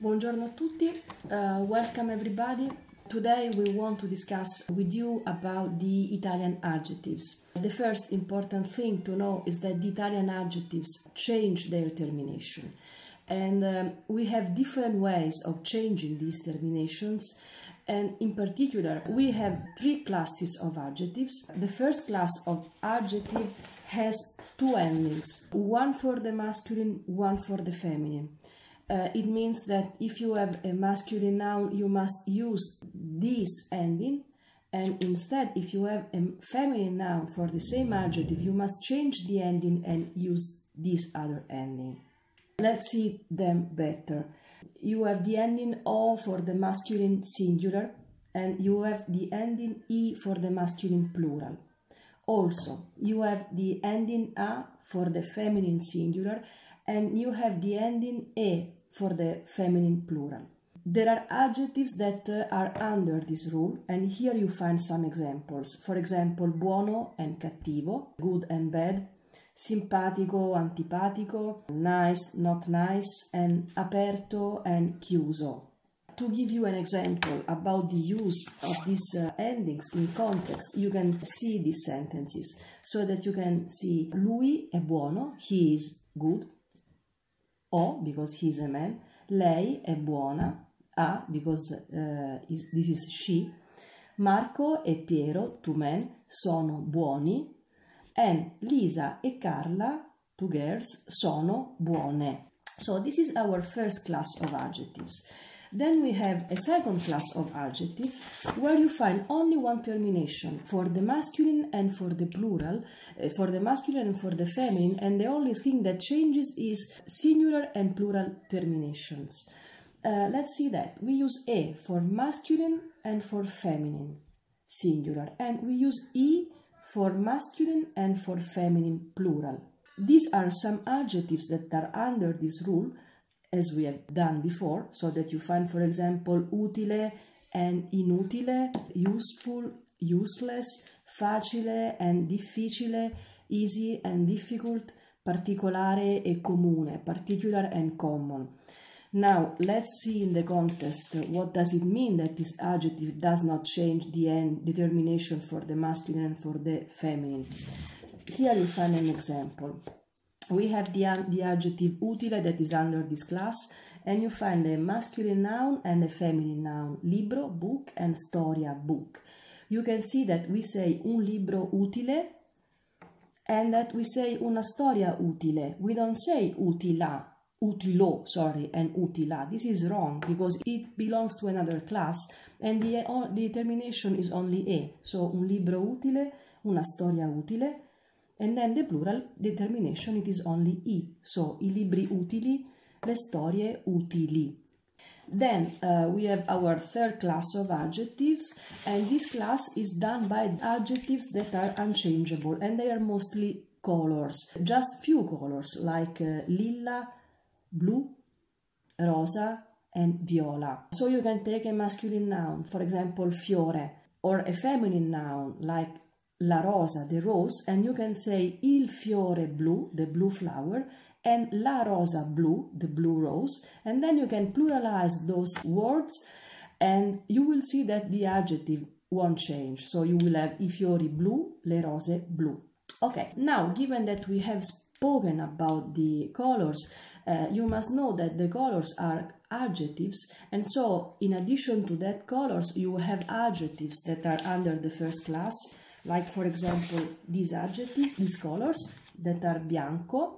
Buongiorno a tutti, welcome everybody. Today we want to discuss with you about the Italian adjectives. The first important thing to know is that the Italian adjectives change their termination. And we have different ways of changing these terminations. And in particular, we have three classes of adjectives. The first class of adjective has two endings, one for the masculine, one for the feminine. It means that if you have a masculine noun, you must use this ending, and instead, if you have a feminine noun for the same adjective, you must change the ending and use this other ending. Let's see them better. You have the ending O for the masculine singular, and you have the ending E for the masculine plural. Also, you have the ending A for the feminine singular, and you have the ending E for the feminine plural. There are adjectives that are under this rule, and here you find some examples. For example, buono and cattivo, good and bad, simpatico, antipatico, nice, not nice, and aperto and chiuso. To give you an example about the use of these endings in context, you can see these sentences so that you can see lui è buono, he is good, O because he is a man, lei è buona, A because this is she, Marco e Piero, two men, sono buoni, and Lisa e Carla, two girls, sono buone. So this is our first class of adjectives. Then we have a second class of adjective where you find only one termination for the masculine and for the plural, for the masculine and for the feminine, and the only thing that changes is singular and plural terminations. Let's see that. We use E for masculine and for feminine, singular, and we use E for masculine and for feminine, plural. These are some adjectives that are under this rule, as we have done before, so that you find, for example, utile and inutile, useful, useless, facile and difficile, easy and difficult, particolare e comune, particular and common. Now, let's see in the context what does it mean that this adjective does not change the end determination for the masculine and for the feminine. Here you find an example. We have the adjective utile that is under this class, and you find a masculine noun and a feminine noun, libro, book, and storia, book. You can see that we say un libro utile and that we say una storia utile. We don't say utila, utilo, sorry, and utila. This is wrong because it belongs to another class and the termination is only e. So un libro utile, una storia utile. And then the plural determination, it is only I. So, I libri utili, le storie utili. Then we have our third class of adjectives, and this class is done by adjectives that are unchangeable, and they are mostly colors. Just few colors, like lilla, blu, rosa, and viola. So you can take a masculine noun, for example, fiore, or a feminine noun, like la rosa, the rose, and you can say il fiore blu, the blue flower, and la rosa blu, the blue rose, and then you can pluralize those words and you will see that the adjective won't change. So you will have I fiori blu, le rose blu. Okay, now given that we have spoken about the colors, you must know that the colors are adjectives, and so in addition to that colors, you have adjectives that are under the first class. Like, for example, these adjectives, these colors that are bianco,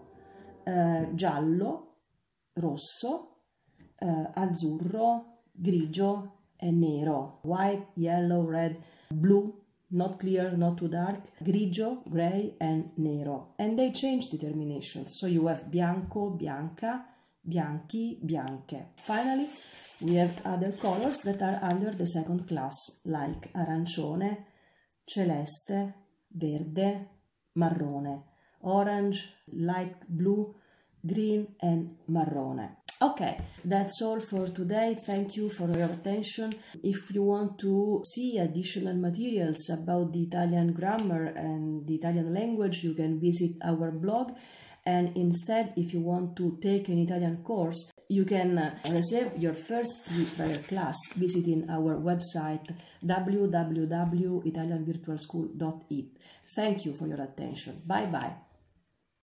giallo, rosso, azzurro, grigio, and nero. White, yellow, red, blue, not clear, not too dark, grigio, gray, and nero. And they change the terminations. So you have bianco, bianca, bianchi, bianche. Finally, we have other colors that are under the second class, like arancione, celeste, verde, marrone, orange, light blue, green, and marrone. Okay, that's all for today. Thank you for your attention. If you want to see additional materials about the Italian grammar and the Italian language, you can visit our blog And instead, if you want to take an Italian course, you can reserve your first free trial class visiting our website www.italianvirtualschool.it. Thank you for your attention. Bye bye.